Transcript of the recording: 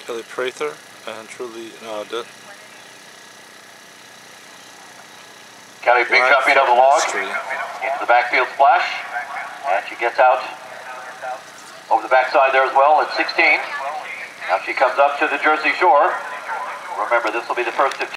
Kelly Prather and Truly Kelly big jumping of the log into the backfield splash, and she gets out over the backside there as well at 16. Now she comes up to the Jersey Shore. Remember, this will be the first of